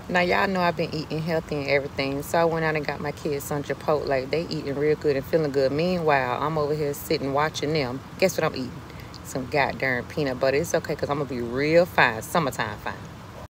Now, y'all know I've been eating healthy and everything, so I went out and got my kids some chipotle. They eating real good and feeling good. Meanwhile, I'm over here sitting watching them. Guess what I'm eating? Some goddamn peanut butter. It's okay because I'm going to be real fine. Summertime fine.